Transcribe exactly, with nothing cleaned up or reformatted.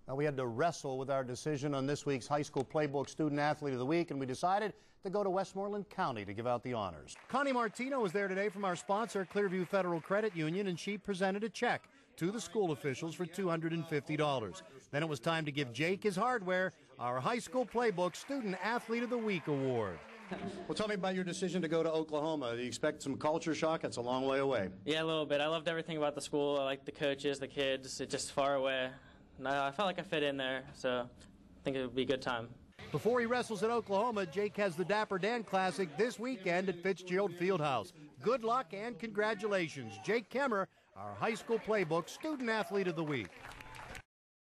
Now, we had to wrestle with our decision on this week's High School Playbook Student Athlete of the Week, and we decided to go to Westmoreland County to give out the honors. Connie Martino was there today from our sponsor, Clearview Federal Credit Union, and she presented a check to the school officials for two hundred fifty dollars. Then it was time to give Jake his hardware, our High School Playbook Student Athlete of the Week award. Well, tell me about your decision to go to Oklahoma. Do you expect some culture shock? It's a long way away. Yeah, a little bit. I loved everything about the school. I liked the coaches, the kids. It's just far away. And I felt like I fit in there, so I think it would be a good time. Before he wrestles at Oklahoma, Jake has the Dapper Dan Classic this weekend at Fitzgerald Fieldhouse. Good luck and congratulations. Jake Kemerer, our High School Playbook Student Athlete of the Week.